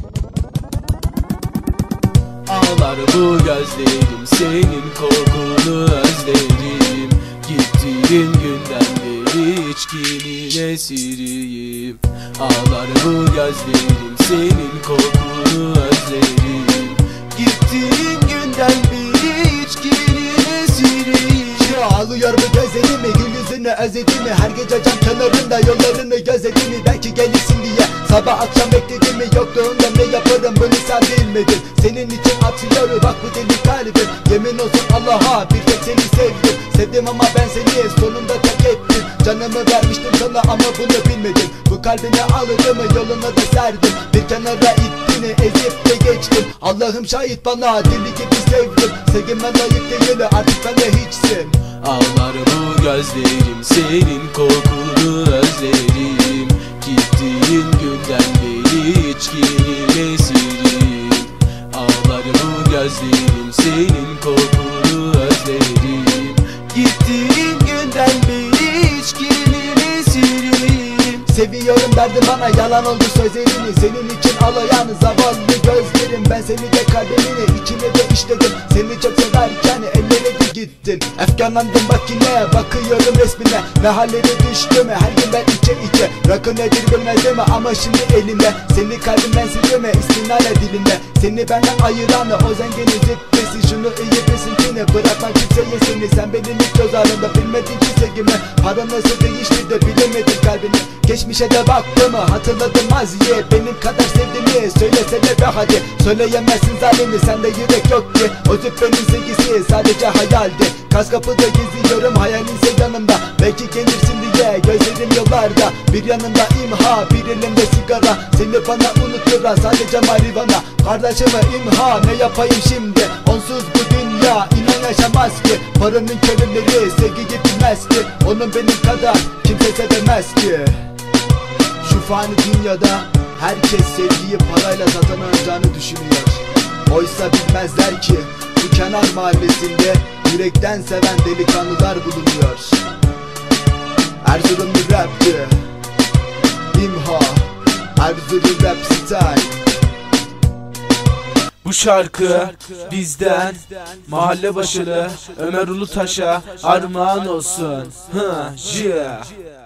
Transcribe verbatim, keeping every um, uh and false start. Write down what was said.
Ağlar bu gözlerim, senin kokunu özlerim. Gittiğin günden beri içkinin esiriyim. Ağlar bu gözlerim, senin kokunu özlerim. Gittiğin günden beri içkinin esiriyim. Ağlıyor bu gözlerimi, gül yüzünü özlediğimi, her gece cam kenarında yollarını gözlediğimi, belki gelirsin diye sabah akşam beklediğimi, yokluğunda ne yaparım bunu sen bilmedin. Senin için atıyor bak bu deli kalbim, yemin olsun Allah'a bir tek seni sevdim. Sevdim ama ben seni sonunda terk ettim. Canımı vermiştim sana ama bunu bilmedin. Bu kalbini aldım yoluna da serdim. Bir kenara ittiğini ezip de geçtim. Allah'ım şahit bana deli gibi sevdim. Sevgime layık değil artık ben de hiçsin. Ağlar bu gözlerim, senin kokunu özlerim. Gittiğin günden beri içkinin esiriyim. Ağlar bu gözlerim, senin kokunu özlerim. Gittiğin günden beri içkinin esiriyim. Seviyorum derdi bana, yalan oldu sözlerini. Senin için ağlayan zavallı gözlerim. Ben seni de kalbimini içine de işledim. Seni çok severken ellere de gittin. Efkarlandım bak yine, bakıyorum resmine. Ne hallere düştüm her gün ben içe içe. Rakı nedir bilmedim ama şimdi elimde. Seni kalbimden siliyorum ismin hala dilimde. Seni benden ayıran o zengini zıppesi. Şunu iyi bilsin ki bırakmam kimseye seni. Sen benim ilk göz ağrımda bilmedin ki sevgimi. Para nasıl değişti de bilemedin kalbini. Geçmişe de baktım hatırladım maziye. Benim kadar sevdiğini söylesene be hadi. Söyleyemezsin zalimi, sende yürek yok ki. O züppenin sevgisi sadece hayaldi. Kas kapıda geziyorum hayalinse yanımda. Belki gelirsin diye gözlerim yollarda. Bir yanımda imha, bir elimde sigara. Seni bana unutturan sadece marivana. Kardeşime imha, ne yapayım şimdi? Onsuz bu dünya inan yaşamaz ki. Paranın köleleri sevgiyi bilmez ki. Onun benim kadar kimse sevemez ki. Şu fani dünyada herkes sevgiyi parayla satın alacağını düşünüyor. Oysa bilmezler ki bu kenar mahallesinde yürekten seven delikanlılar bulunuyor. Erzurumlu rapçi İmha, Erzurum rap style. Bu şarkı bizden mahalle başarı Ömer Ulutaş'a armağan olsun. Hı, yeah.